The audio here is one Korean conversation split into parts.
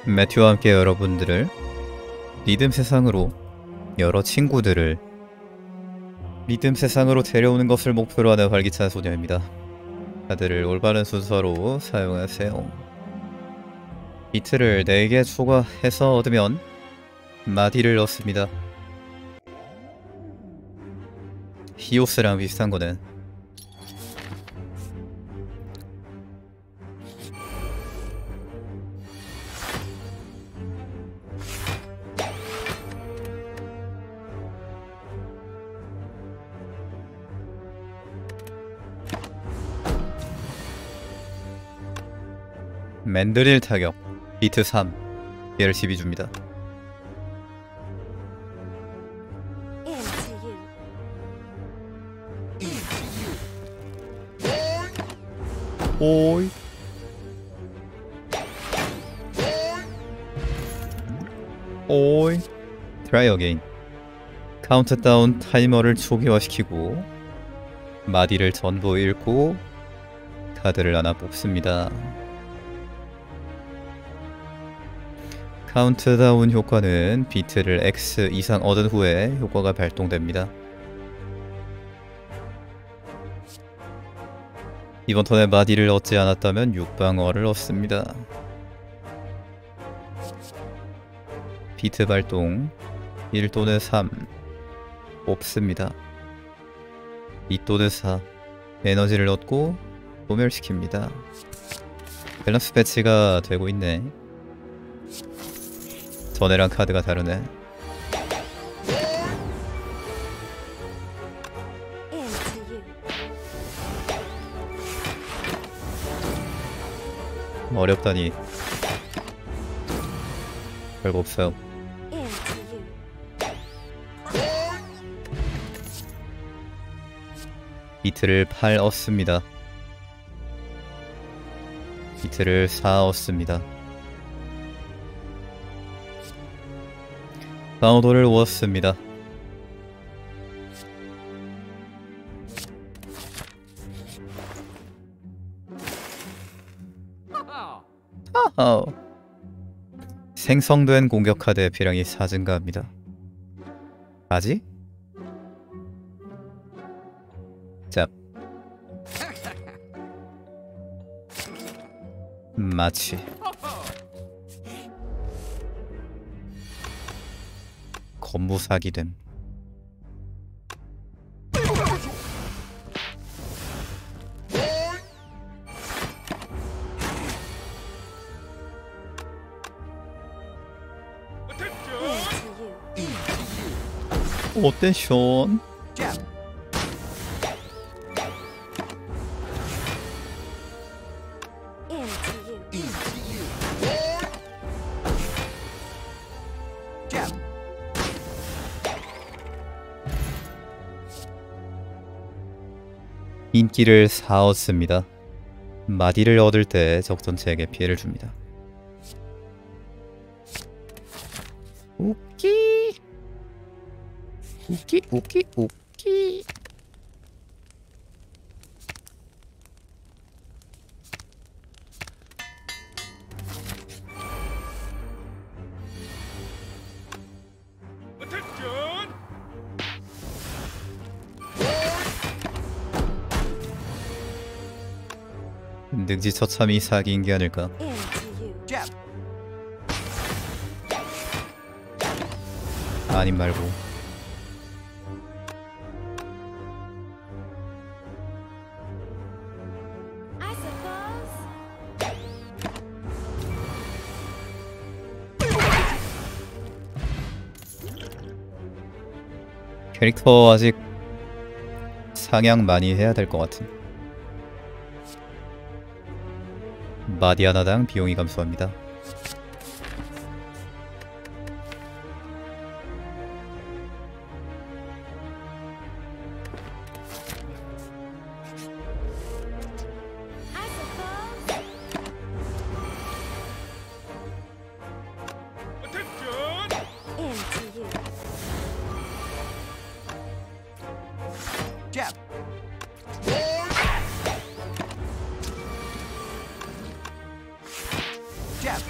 매튜와 함께 여러분들을 리듬 세상으로 여러 친구들을 리듬 세상으로 데려오는 것을 목표로 하는 활기찬 소녀입니다. 카드를 올바른 순서로 사용하세요. 비트를 4개 추가해서 얻으면 마디를 얻습니다. 히오스랑 비슷한 거는 맨드릴 타격 비트 3 얘를 12 줍니다. 오이 오이 트라이 어게인. 카운트다운 타이머를 초기화시키고 마디를 전부 읽고 카드를 하나 뽑습니다. 카운트다운 효과는 비트를 X 이상 얻은 후에 효과가 발동됩니다. 이번 턴에 마디를 얻지 않았다면 6방어를 얻습니다. 비트 발동 1 또는 3 뽑습니다. 2 또는 4 에너지를 얻고 소멸시킵니다. 밸런스 배치가 되고 있네. 전에랑 카드가 다르네. 어렵다니. 별거 없어요. 비트를 8 얻습니다. 비트를 4 얻습니다. 방어도를 얻습니다. 하하. 생성된 공격 카드의 필량이 4 증가합니다. 아직? 짭. 마치 건무 사기됨. 어텐션. 인기를 4 얻습니다. 마디를 얻을 때 적 전체에게 피해를 줍니다. 오키 오키 오키 오키. 능지처참이 사기인 게 아닐까. 아님 말고. 캐릭터 아직 상향 많이 해야 될 것 같은. 마디 하나당 비용이 감소합니다. Jab.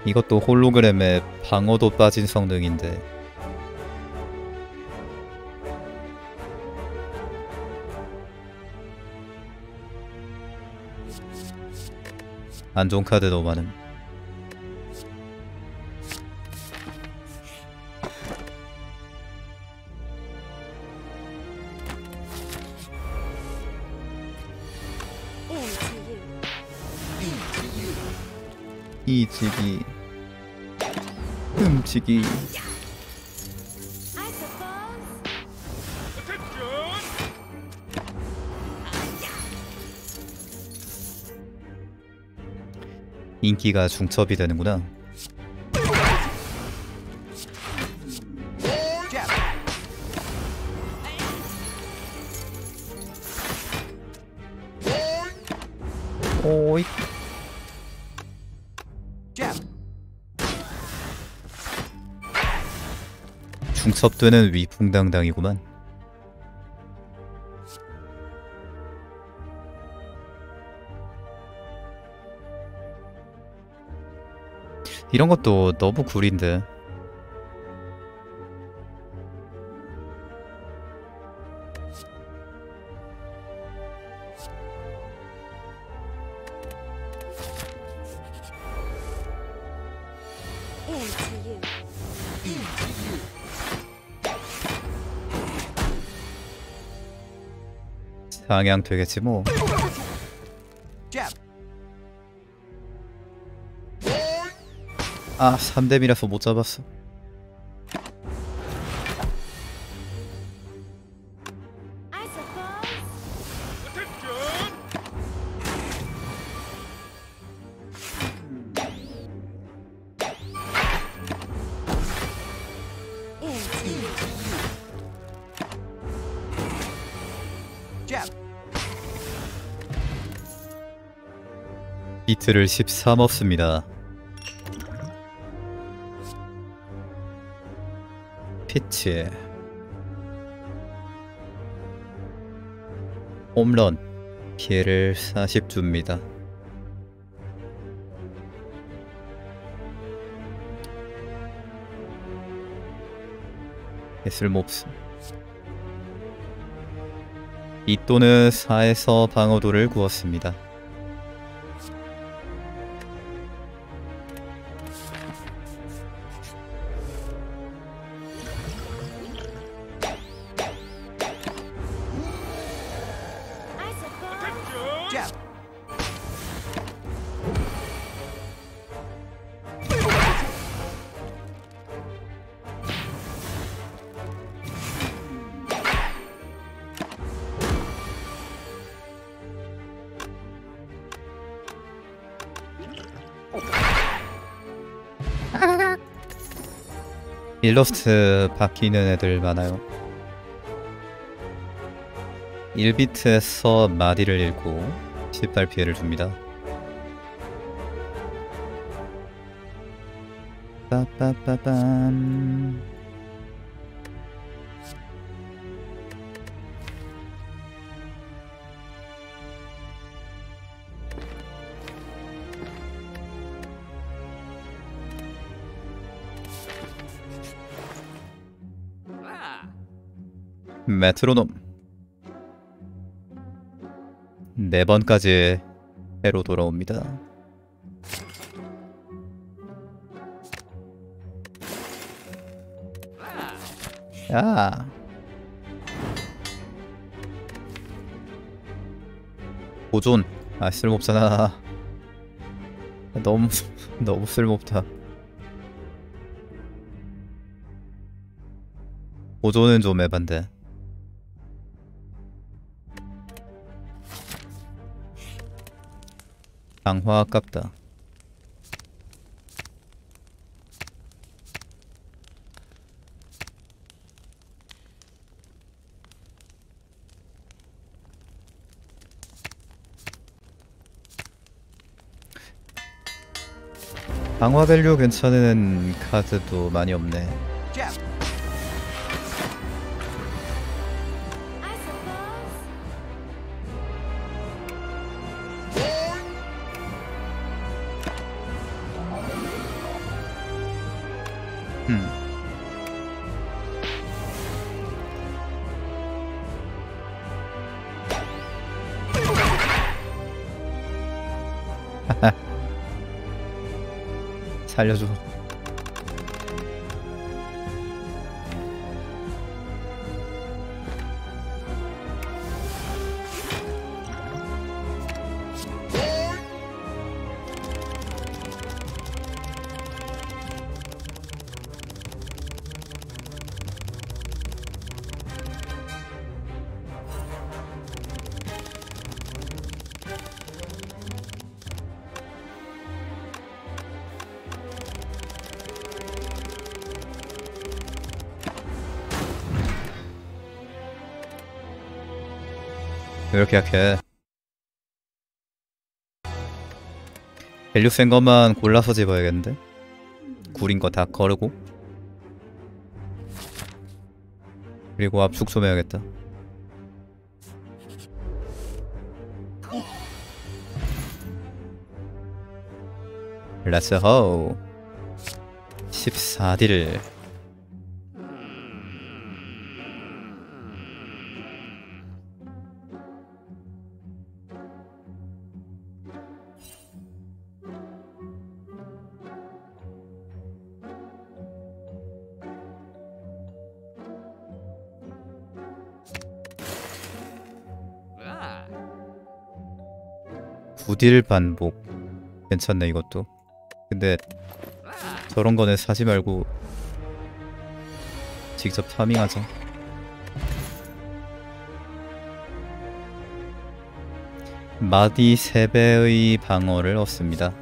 이것도 홀로그램에 방어도 빠진 성능인데 안 좋은 카드 너무 많음. 이지기 흠지기 인기가 중첩이 되는구나. 오이 중첩되는 위풍당당이구만. 이런 것도 너무 구린데. 상향 되겠지 뭐. 아, 3뎀이라서 못 잡았어. 비트를 13 없습니다. 피치 홈런 피해를 40 줍니다. 쓸모없음. 이 또는 4에서 방어도를 구웠습니다. 일러스트 바뀌는 애들 많아요. 1비트에서 마디를 읽고 10발 피해를 줍니다. 빠빠빠밤. 메트로놈 4번까지 해로 돌아옵니다. 야 보존. 아, 쓸모없잖아. 너무 너무 쓸모없다. 보존은 좀 에반데. 강화 아깝다. 강화 밸류 괜찮은 카드도 많이 없네. 살려줘. 왜 이렇게 약해? 밸류 센 것만 골라서 집어야겠는데? 구린 거 다 거르고, 그리고 압축 좀 해야겠다. 렛츠 호. 14딜. 구딜 반복. 괜찮네 이것도. 근데 저런 거는 사지 말고 직접 파밍하자. 마디 3배의 방어를 얻습니다.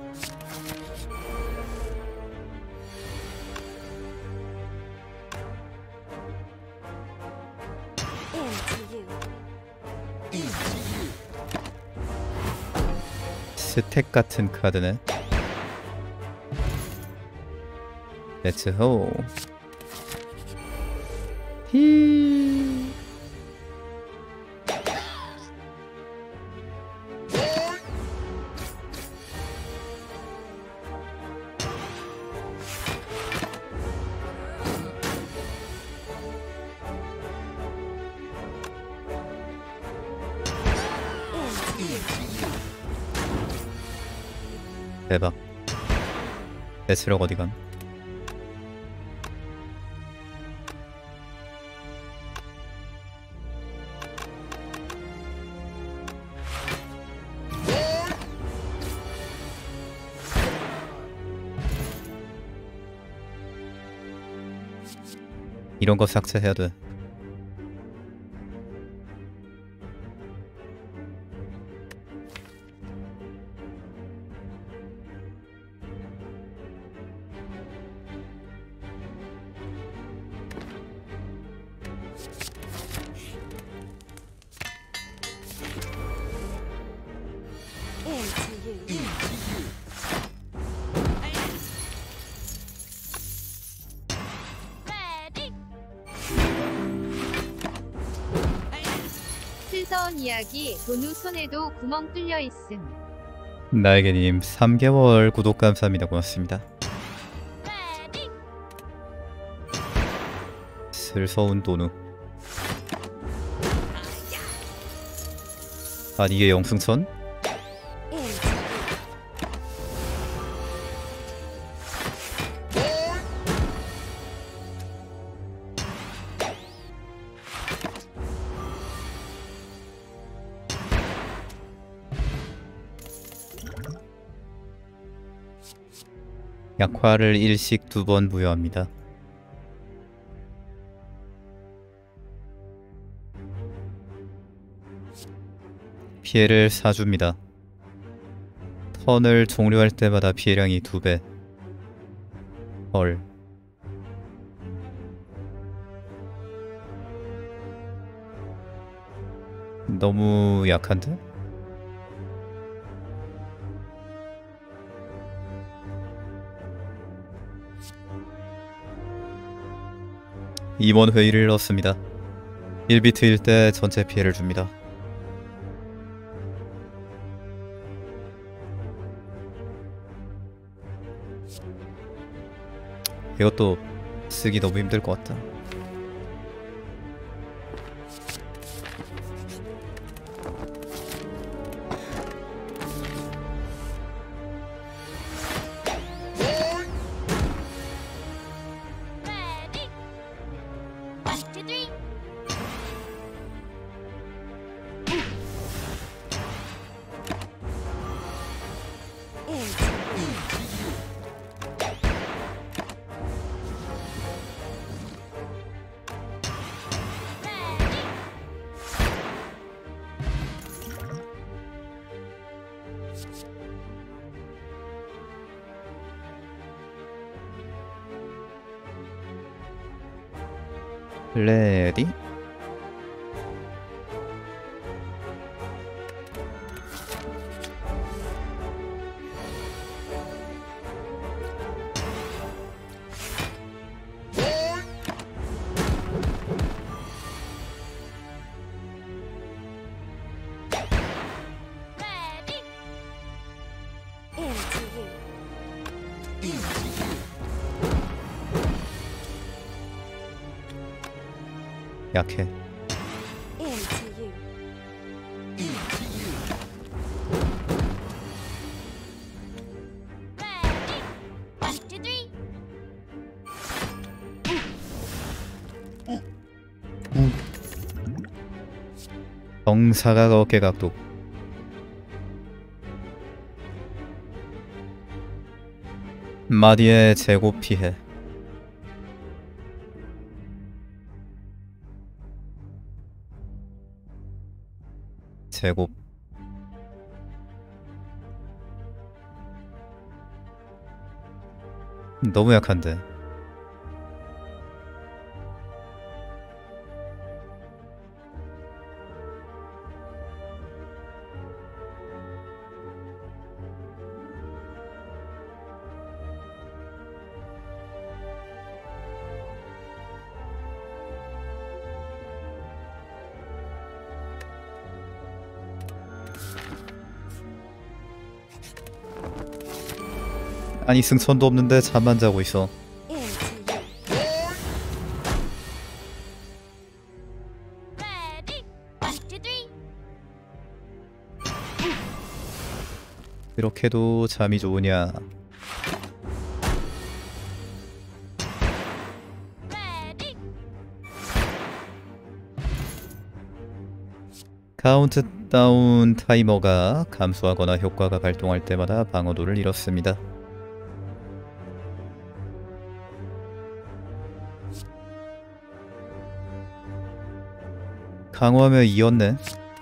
스택 같은 카드네. 렛츠 호. 히. 대박. 배스럭 어디감? 이런 거 삭제해야 돼. 슬서운 이야기. 돈우 손에도 구멍 뚫려 있음. 나에게님 3개월 구독 감사합니다. 고맙습니다. 슬서운 도누. 아니 이게 영승천? 약화를 일식 2번 부여합니다. 피해를 4줍니다. 턴을 종료할 때마다 피해량이 2배. 헐. 너무 약한데? 임원 회의를 넣습니다. 1비트일 때 전체 피해를 줍니다. 이것도 쓰기 너무 힘들 것 같다. 레디? 약해. 정사각 어깨각도. 마디의 재고 피해. 제곱. 너무 약한데. 아니 승천도 없는데 잠만 자고 있어. 이렇게도 잠이 좋으냐. 카운트다운 타이머가 감소하거나 효과가 발동할 때마다 방어도를 잃었습니다. 강화하며 이었네.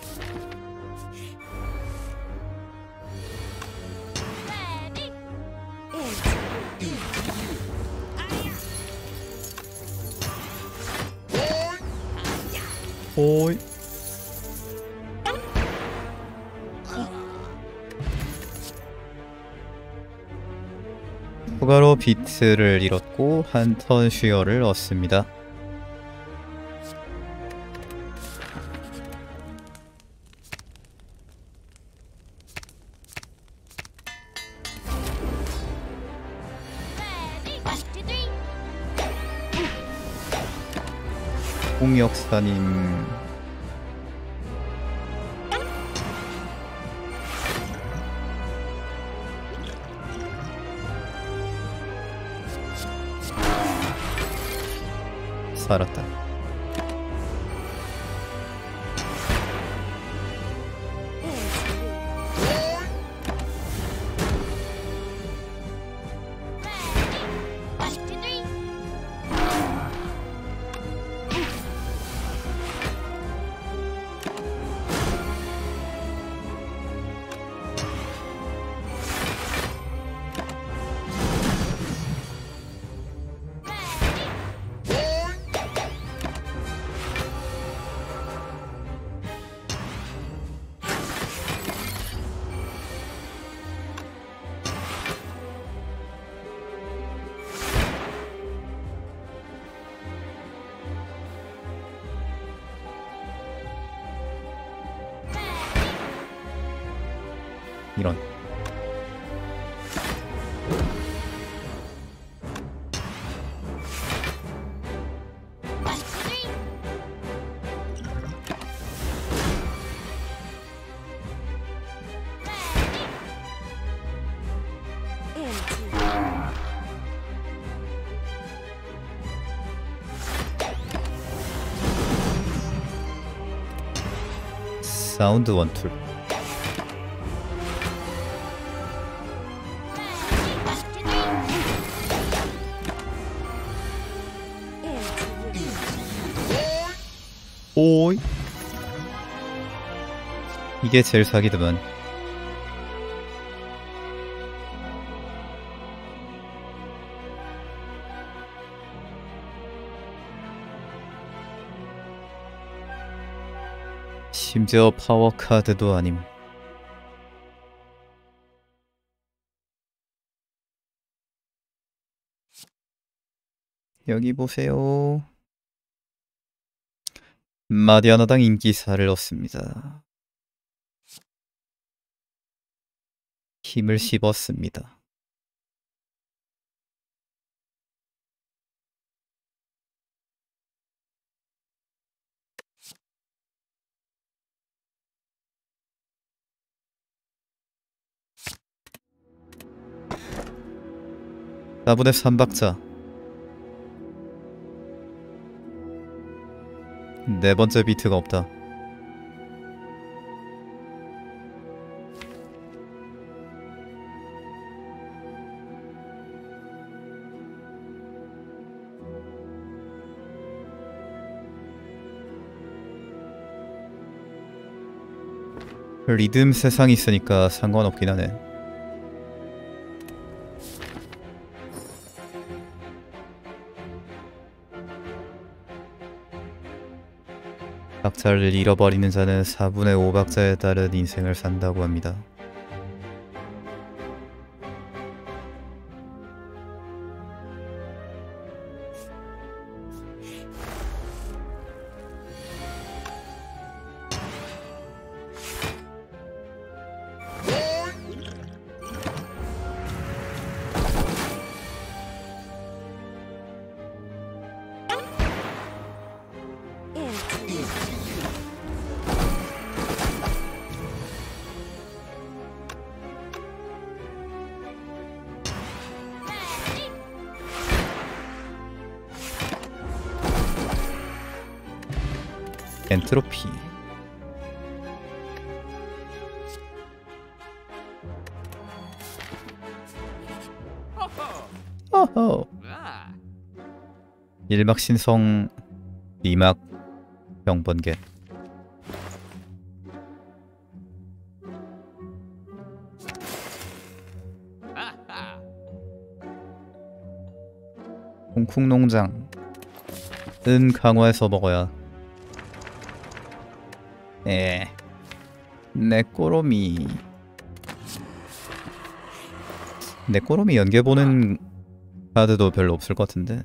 오이. 추가로 비트를 잃었고 한 턴 슈어를 얻습니다. 홍역사님 살았다. 이런. 사운드 원툴. 오이. 이게 제일 사기드만. 심지어 파워카드도 아님. 여기 보세요. 마디아나당 인기사를 얻습니다. 힘을 씹었습니다. 나분의 3박자. 네 번째 비트가 없다. 리듬 세상이 있으니까 상관없긴 하네. 박자를 잃어버리는 자는 4분의 5박자에 따른 인생을 산다고 합니다. 엔트로피. 어허. 1막 신성, 2막 병번개. 콩콩농장. 은 강화해서 먹어야. 내 꼬로미. 내 꼬로미 연계보는 카드도 별로 없을 것 같은데.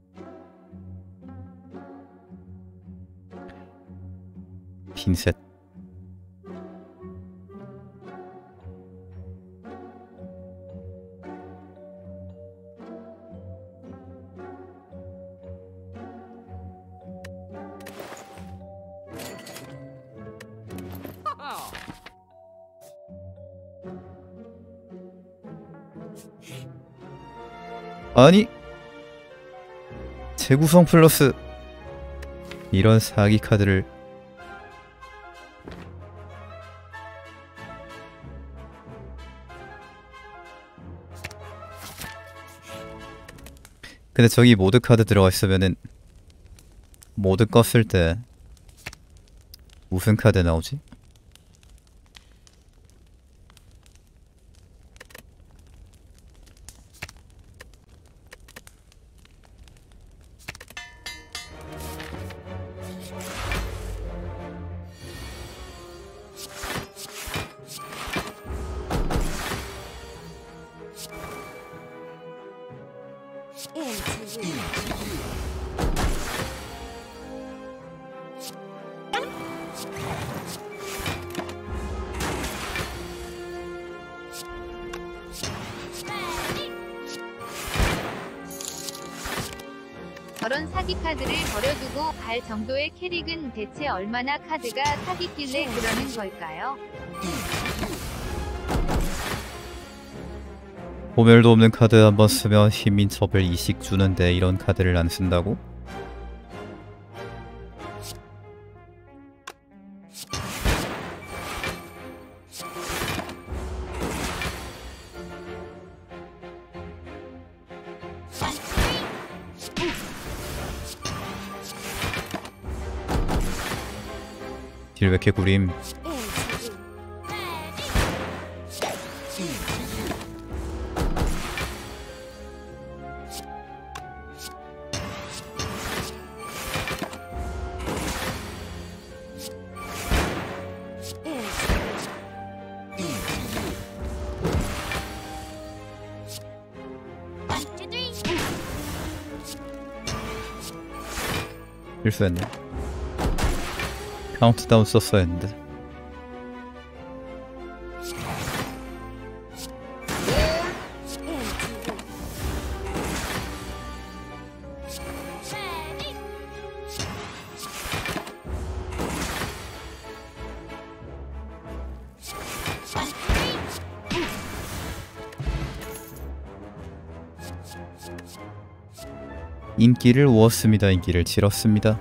빈셋. 아니, 재구성 플러스 이런 사기 카드를. 근데 저기 모드 카드 들어가 있으면은 모드 껐을 때 무슨 카드 나오지? 저런 사기 카드를 버려두고 갈 정도의 캐릭은 대체 얼마나 카드가 사기길래 그러는 걸까요? 보멸도 없는 카드 한번 쓰면 힘민첩을 2씩 주는데 이런 카드를 안 쓴다고? 길 왜 이렇게 구림? 실수했네. 카운트다운 썼어야 했는데. 인기를 우었습니다. 인기를 질었습니다.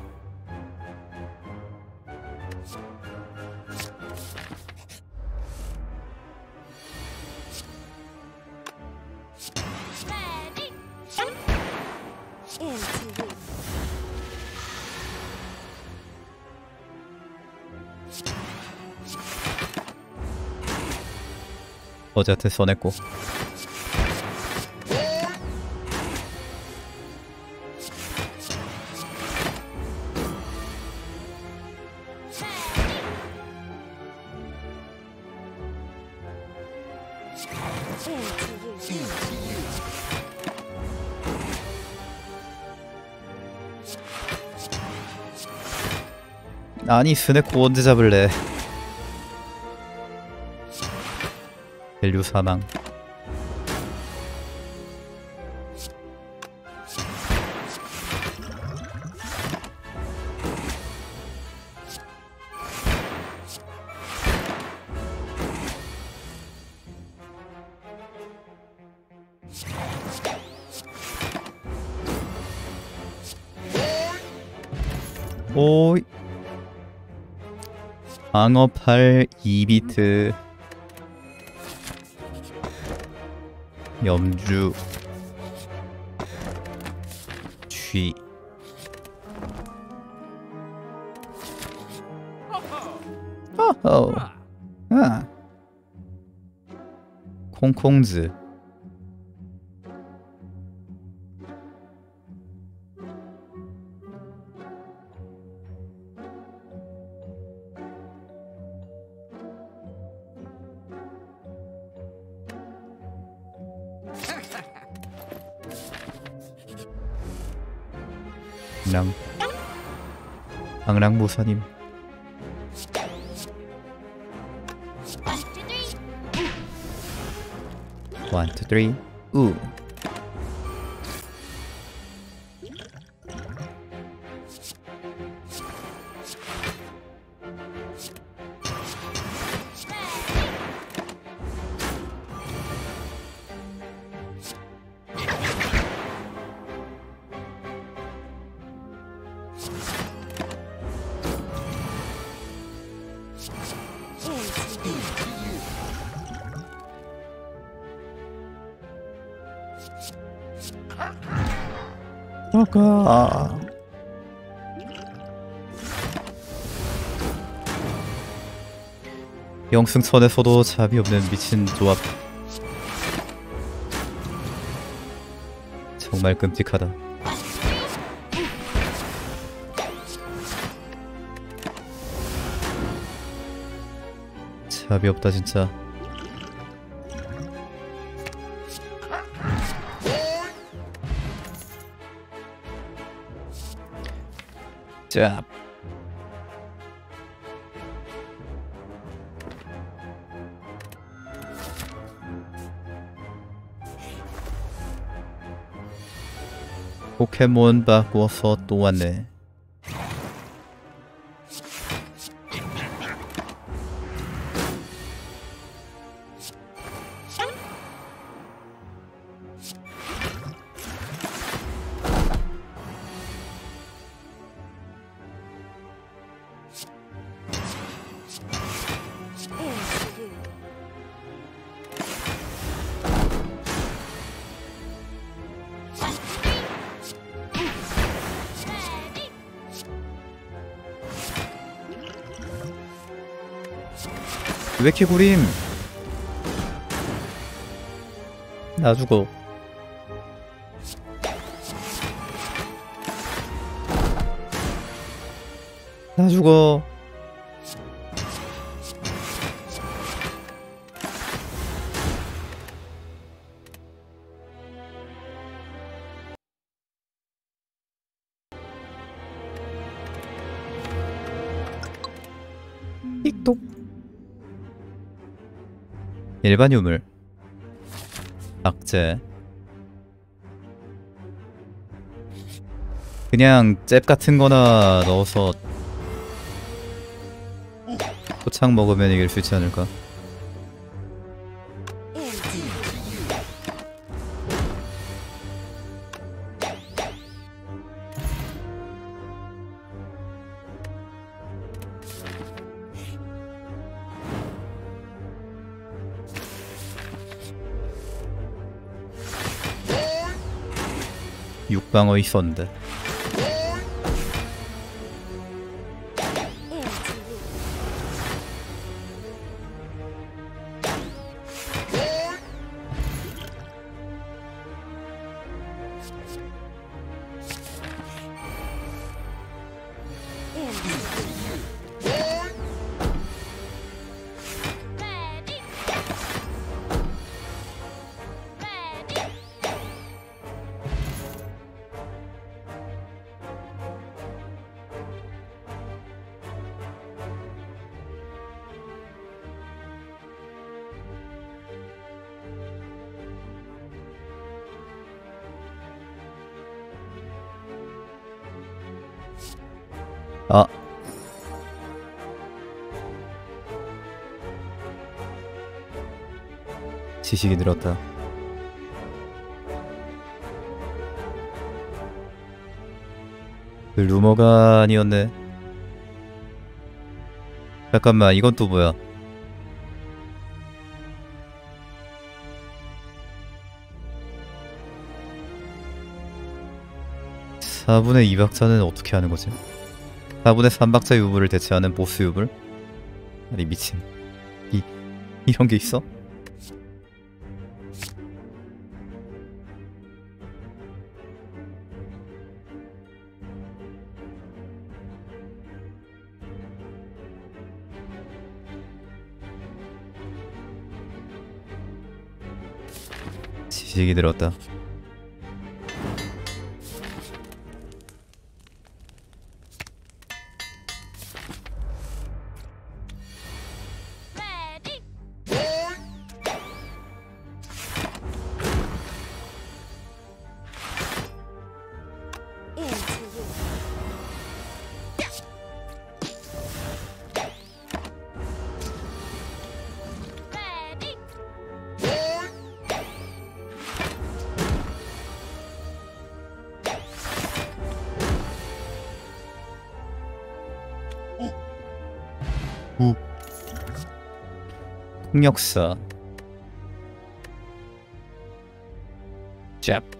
어제한테 써냈고. 아니 스네코 언제 잡을래? 밸류 사망. 오이. 방어팔 2비트. 염주 쥐. 호호. 아. 콩콩즈. 방랑무사님. 원, 투, 쓰리, 우. 영승천에서도 잡이 없는 미친 조합. 정말 끔찍하다. 잡이 없다 진짜. 짭. 포켓몬 바꾸어서 또 왔네. 왜 이렇게 구림? 나 죽어. 나 죽어. 틱톡. 일반 유물. 악재. 그냥 잽 같은 거나 넣어서 포착 먹으면 이길 수 있지 않을까? 육방어 있었는데. 아. 지식이 늘었다. 그 루머가 아니었네. 잠깐만, 이건 또 뭐야? (4분의 2박자는) 어떻게 하는 거지? 4분의 3박자 유불을 대체하는 보스 유불? 아니 미친. 이런 게 있어? 지식이 들었다. 폭력사. 짭.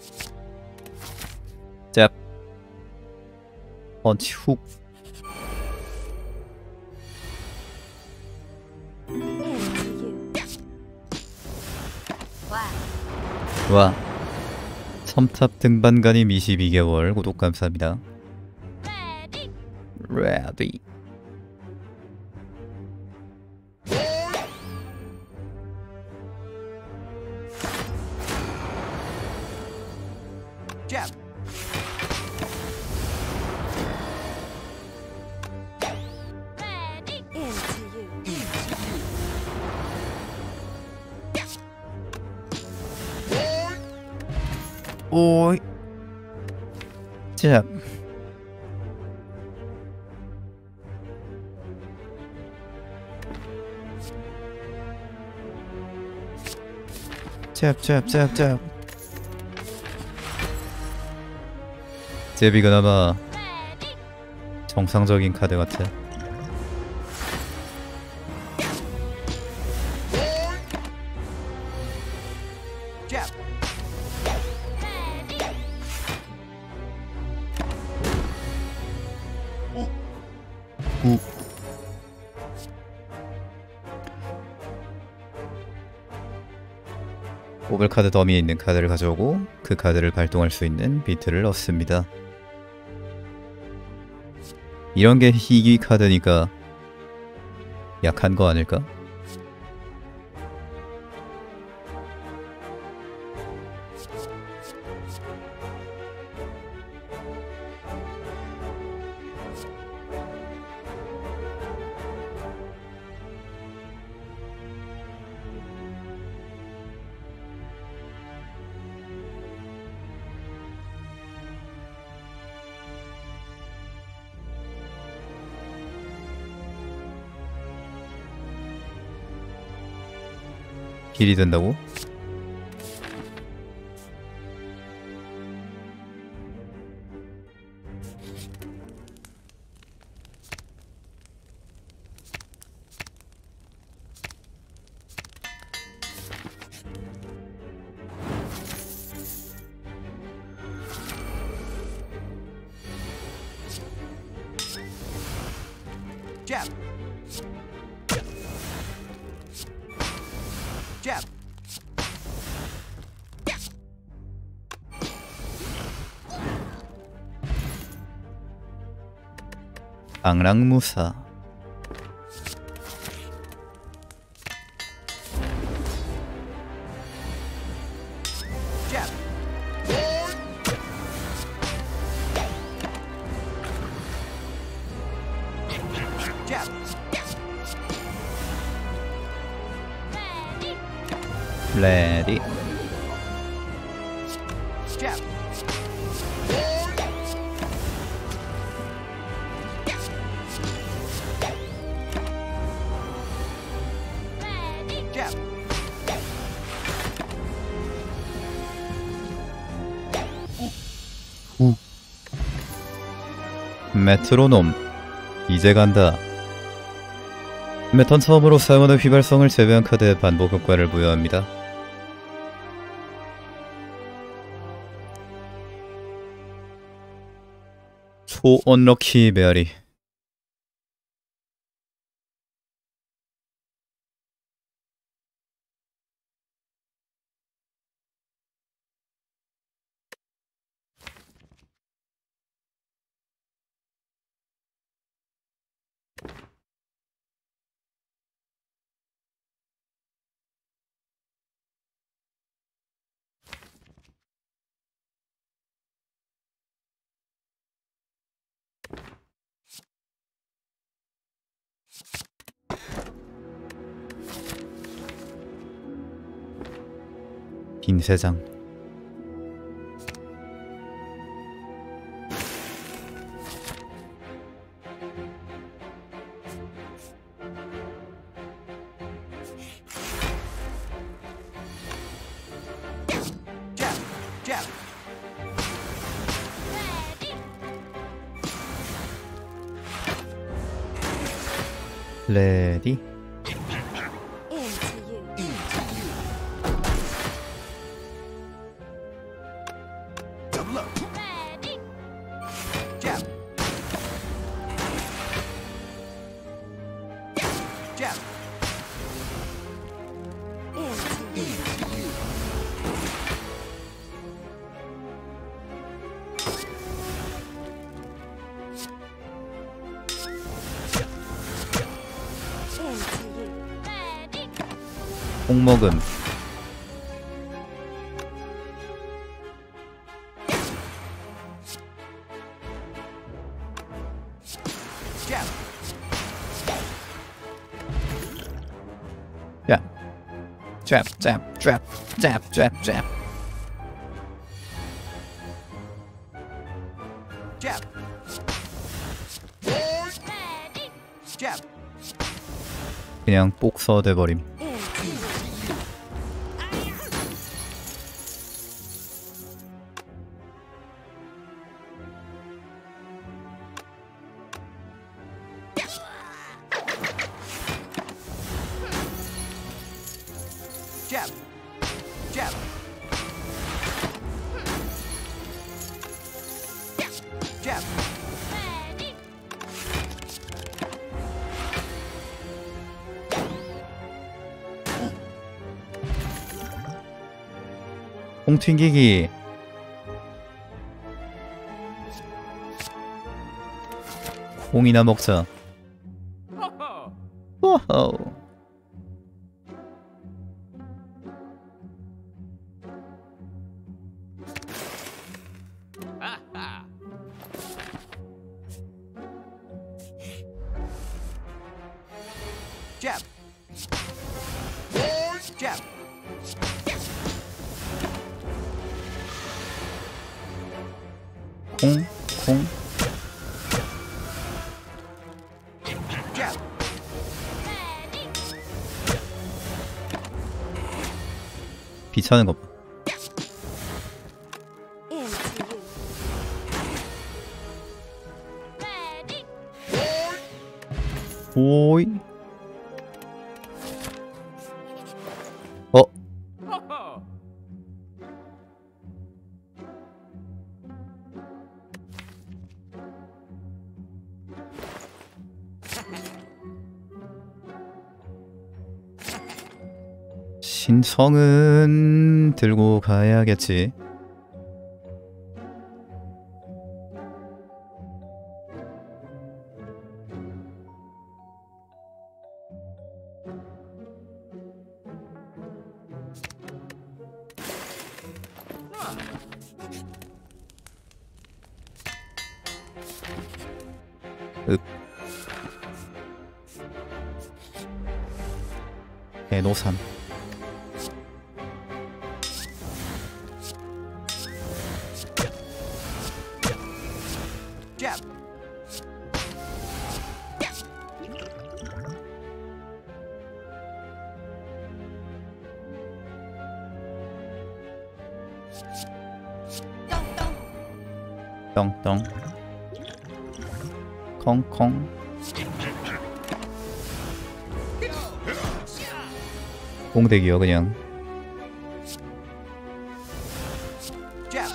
짭. 펀치 훅. 와. 첨탑 등반가님 22개월 구독 감사합니다. 레디. 오이. 짭. 짭짭짭짭. 잽이 그나마 정상적인 카드 같아. 뽑을 카드 더미에 있는 카드를 가져오고 그 카드를 발동할 수 있는 비트를 넣습니다. 이런 게 희귀 카드니까 약한 거 아닐까? 딜이 된다고? Jab. Jab. 방랑무사. Jab. Jab. 레디. Jab. Jab. 메트로놈. 이제 간다. 메턴 처음으로 사용하는 휘발성을 제외한 카드에 반복 효과를 부여합니다. 초 언럭키 메아리. 빈 3장. Jab. Jab. 레디. Double up. Jab. Jab. 홍먹음. Jab. 야. 잽, 잽, 잽, 잽, 잽, 잽. Jab. Jab. 그냥 복서 돼버림. Jab. Jab. Jab. 콩 튕기기. 콩이나 먹자. 와우. Jab. Jab. 콩, 콩. Jab. 비차는 것 봐. 오이. 어? 신성은 들고 가야겠지. 윽. 대노산. Jab. 떵떵. 콩콩. 공대기요 그냥. Jab.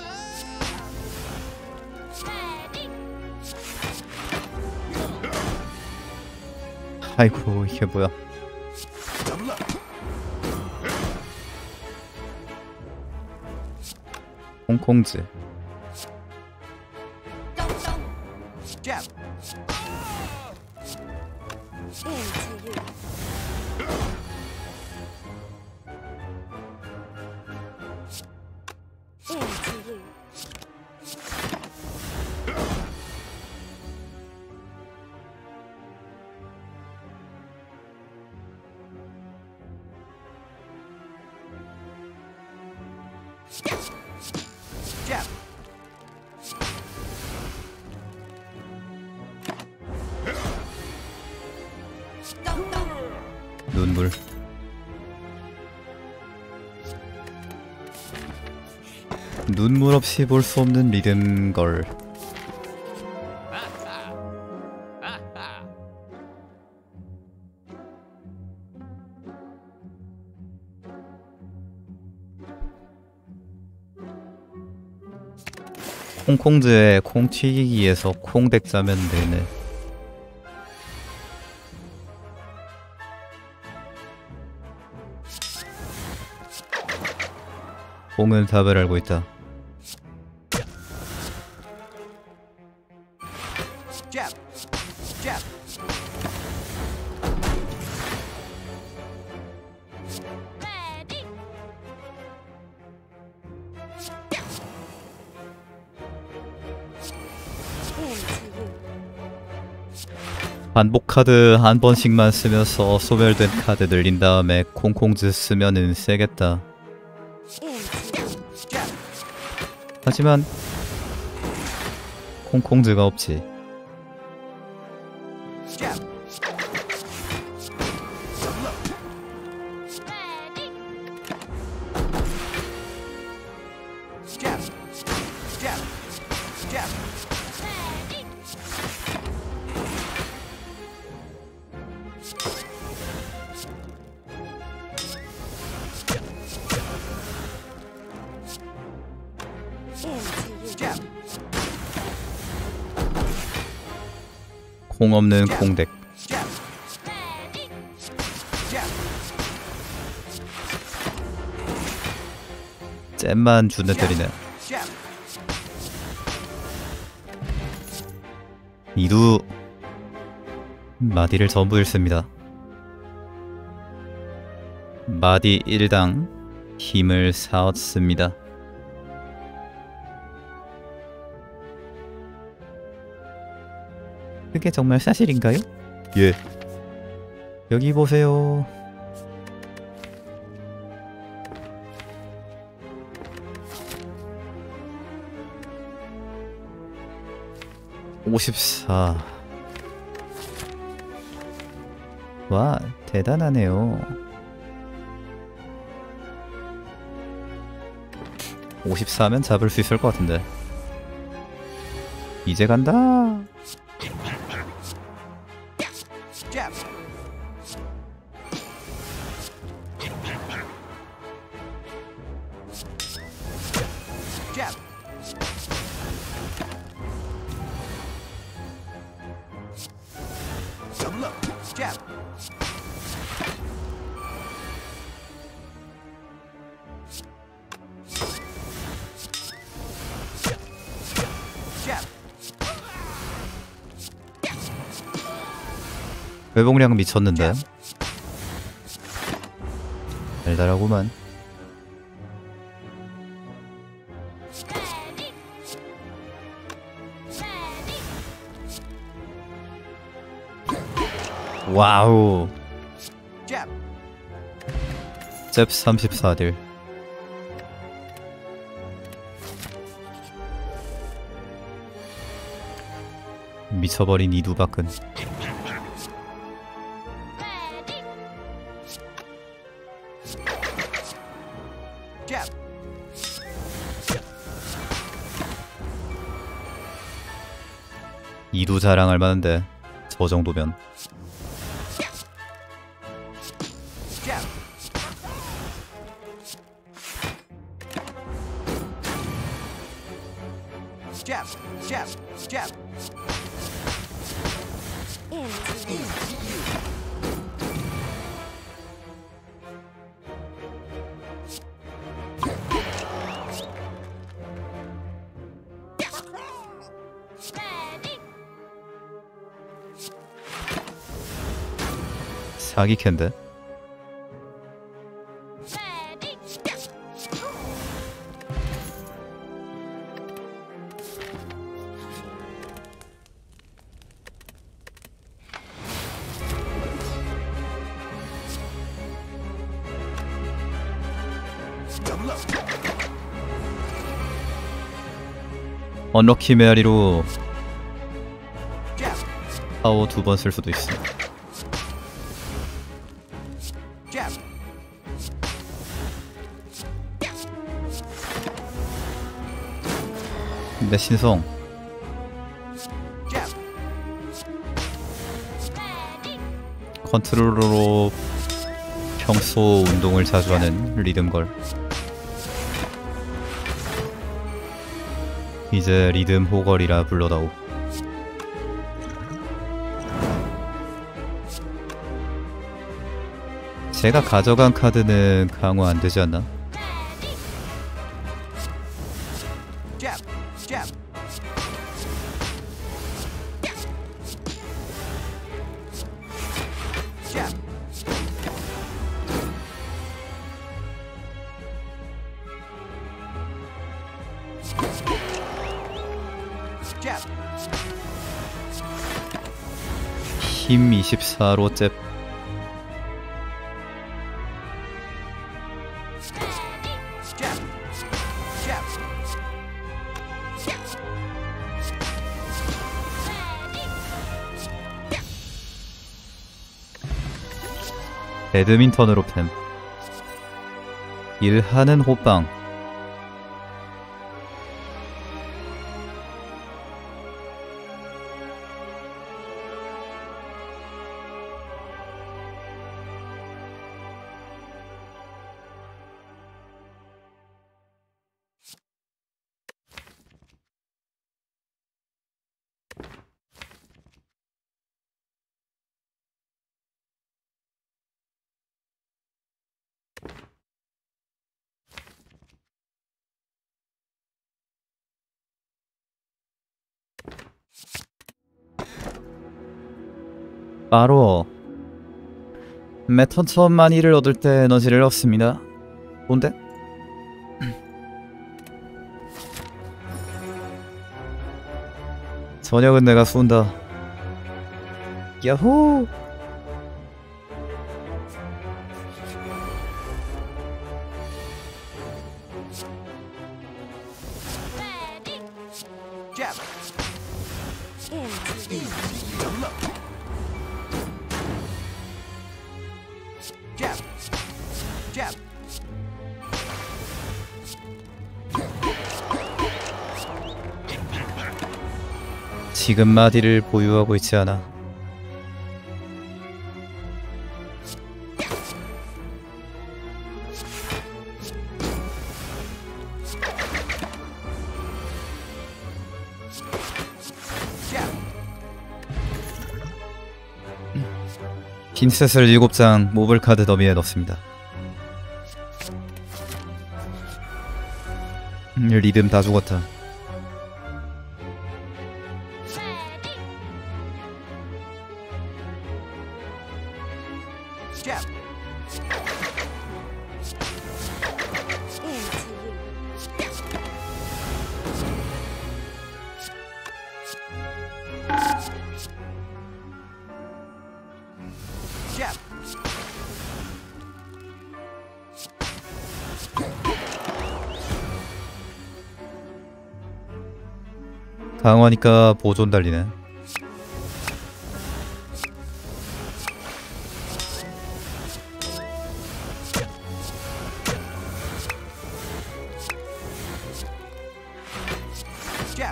아이고 이게 뭐야. 콩콩즈. Jab. Jab. 눈물. 눈물 없이 볼 수 없는 리듬걸. 콩콩즈의 콩튀기기에서 콩덱 짜면 되네. 콩은 답을 알고 있다. Jab. Jab. 반복 카드 한 번씩만 쓰면서 소멸된 카드 늘린 다음에 콩콩즈 쓰면은 세겠다. 하지만 콩콩즈가 없지. Jab. Jab. Jab. Jab. Jab. 콩 없는 콩덱. Jab. Jab. 잼만 주는 때리네. Jab. 이두 마디를 전부 잃습니다. 마디 1당 힘을 쌓았습니다. 그게 정말 사실인가요? 예. 여기 보세요. (54) 와, 대단하네요. 54면 잡을 수 있을 것 같은데. 이제 간다. Jab. Jab. Double up. Jab. Jab. 회복량 미쳤는데. 달달하구만. 와우. Jab. 잽 34딜. 미쳐버린 이 두박은. Jab. 이두 자랑할 만한데 저 정도면. Jab. Jab. Jab. Jab. 사기 캔데. Double up. 언럭키 메아리로 Jab. 파워 2번 쓸 수도 있어. Jab. 근데 신성 Jab. 컨트롤러로 평소 운동을 자주 하는 리듬걸. 이제 리듬 호걸이라 불러다오. 제가 가져간 카드는 강화 안 되지 않나? Jab. Jab. Jab. Jab. 힘 24로 잽. Jab. Jab. 배드민턴으로 팸. 일하는 호빵. 바로 매턴 처음 많이를 얻을 때 에너지를 얻습니다. 뭔데? 저녁은 내가 쏜다. 야호! Jab. Double up. Jab. Jab. 지금 마디를 보유하고 있지 않아. Jab. 핀셋을 7장 모블 카드 더미에 넣습니다. 리듬 다 죽었다. Jab. Jab. 강화니까 보존 달리네. Jab.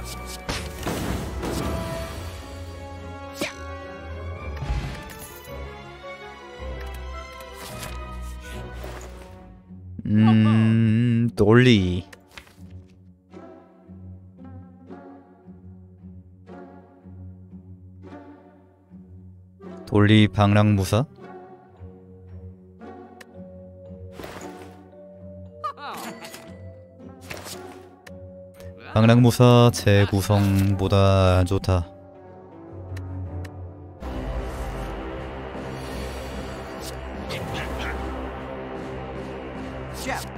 돌리. 돌리 방랑무사? 방랑무사 재구성보다 안 좋다. Jab.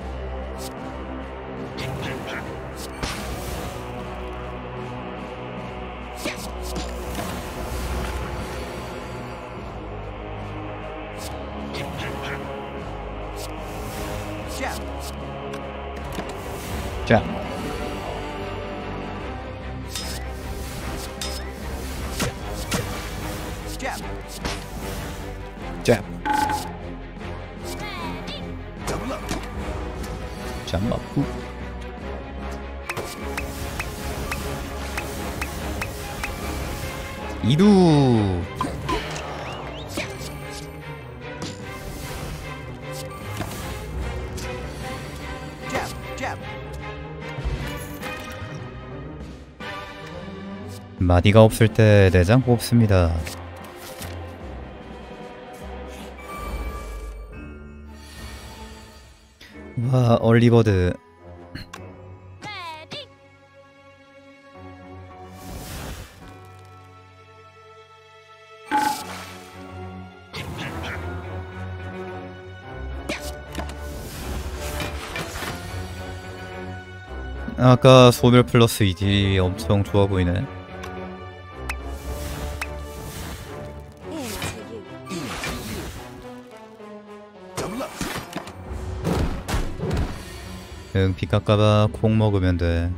Jab. 자, Jab. 자, Double up. 잠 맞고. 이두. Jab. Jab. 마디가 없을 때 내장 뽑습니다. 와, 얼리버드. 아까 소멸 플러스 이딜이 엄청 좋아 보이네. Double up. 응, 비 깎아봐. 콩 먹으면 돼.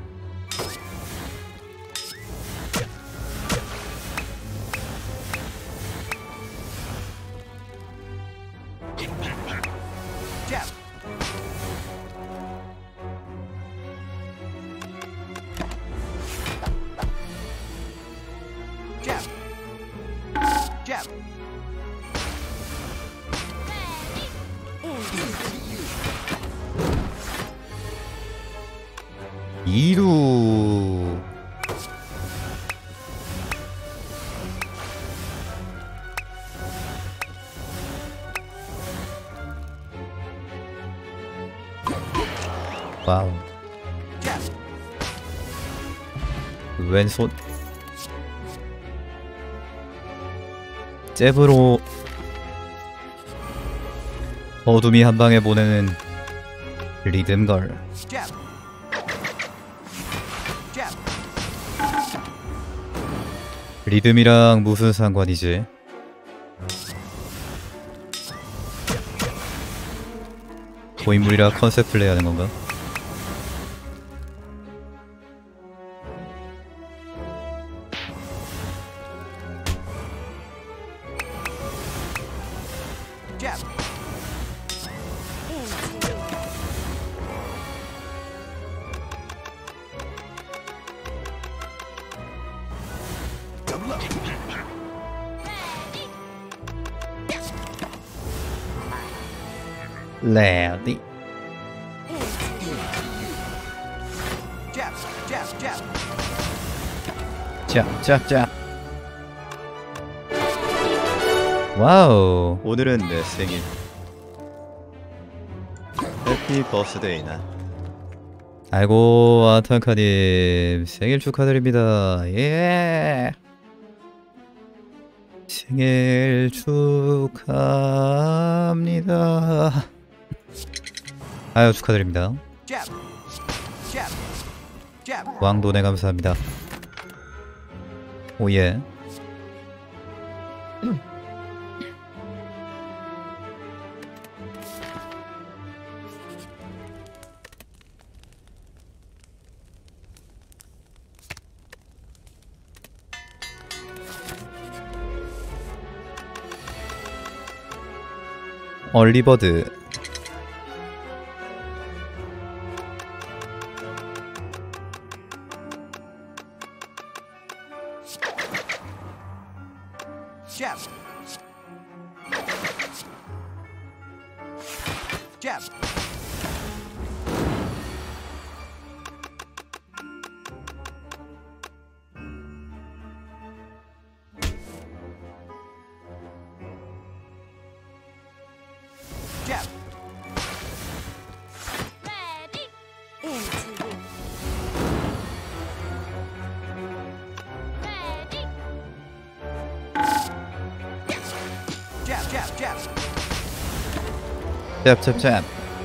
Jab. Jab. Jab. 이루. 와우. Jab. 왼손. 잽으로 어둠이 한 방에 보내는 리듬걸. Jab. Jab. 리듬이랑 무슨 상관이지? 고인물이라 컨셉 플레이하는 건가? Jab. Double up. 레디. Jab. Jab. Jab. 짭짭짭. 와우. 오늘은 내 생일. 해피 버스데이나. 아이고 아탄카님 생일 축하드립니다. 예. 생일 축하합니다. 아유 축하드립니다. Jab. Jab. Jab. 왕도네 감사합니다. 오예. 얼리버드. Jab. Jab. Jab. Jab. Jab. Jab. 짭짭짭.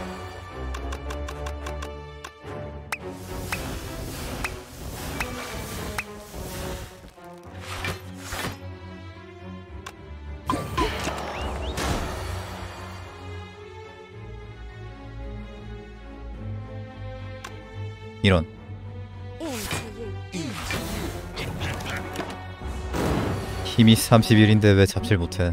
이런. 힘이 31인데 왜 잡질 못해?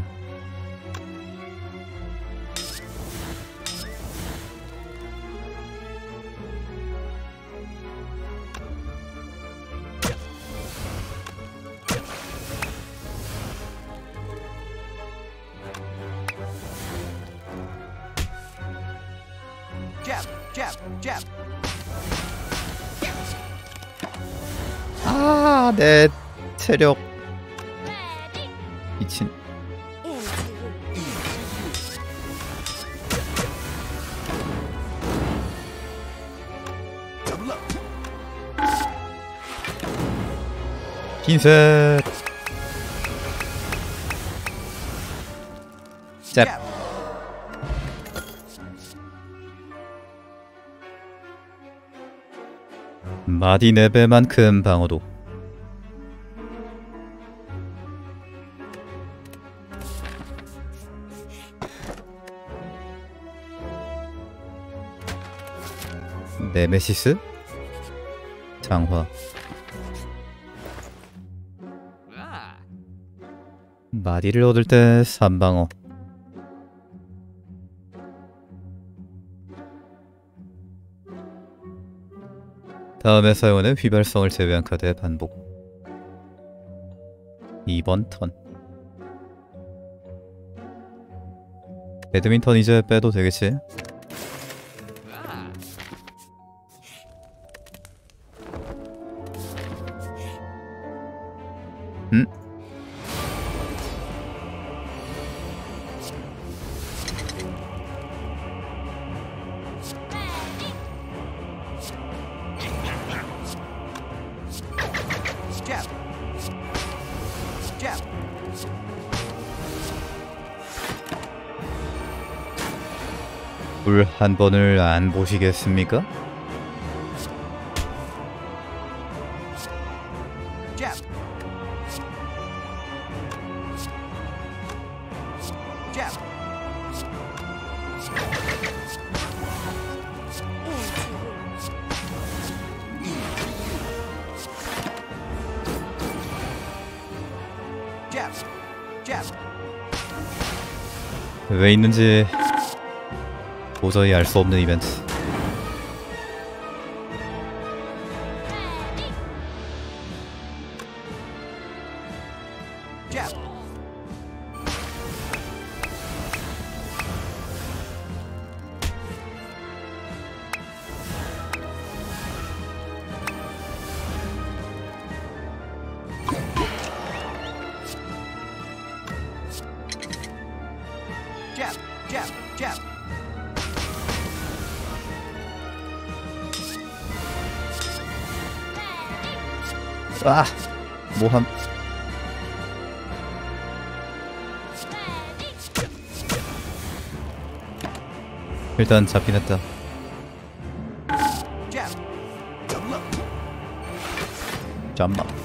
Jab. Jab. Jab. 아, 내 체력 미친. Double up. 흰색. 짭. Jab. 마디 4배만큼 방어도. 네메시스? 장화. 마디를 얻을 때 3방어. 다음에 사용하는 휘발성을 제외한 카드의 반복. 2번 턴. 배드민턴 이제 빼도 되겠지? Jab. Jab. 불 한 번을 안 보시겠습니까? Jab. Jab. Jab. Jab. 왜 있는지 도저히 알 수 없는 이벤트. Jab. Jab. Jab. Jab. 아! 모함. 일단 잡긴 했다. Jab. Double up. 잠만.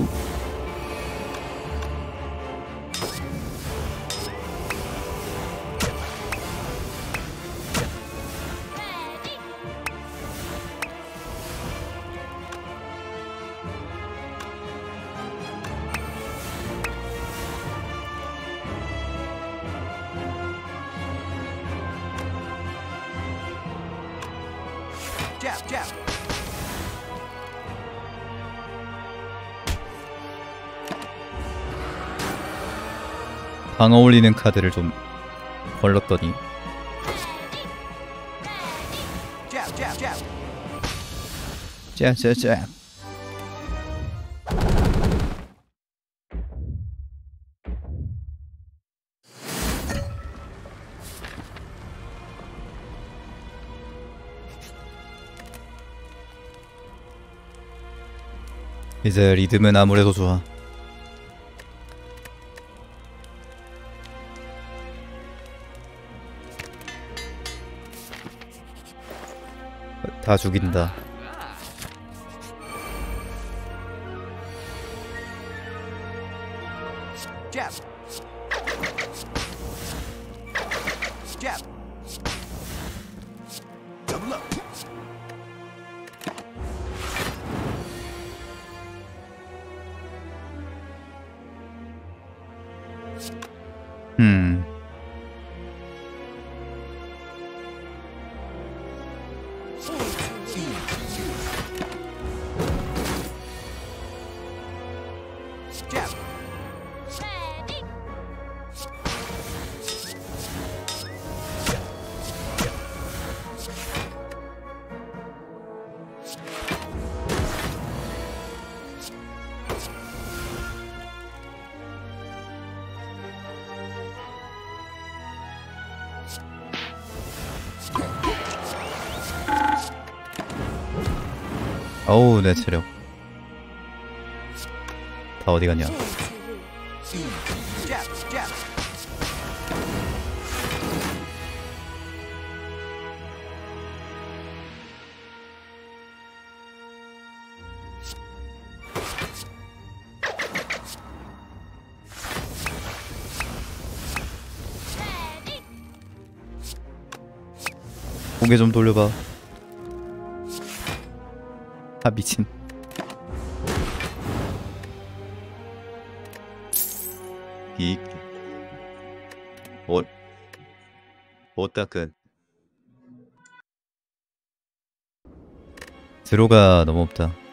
Jab. Jab. 방어 올리는 카드를 좀 걸렀더니 Jab. Jab. Jab. 짜짜짜. 이제 리듬은 아무래도 좋아. 다 죽인다. Jab. Jab. Double up. 음. Jab. 어우, 내 체력. 다 어디 갔냐? Jab. Jab. 고개 좀 돌려봐. 아, 미친. 이 어따끈 드로가 너무 없다.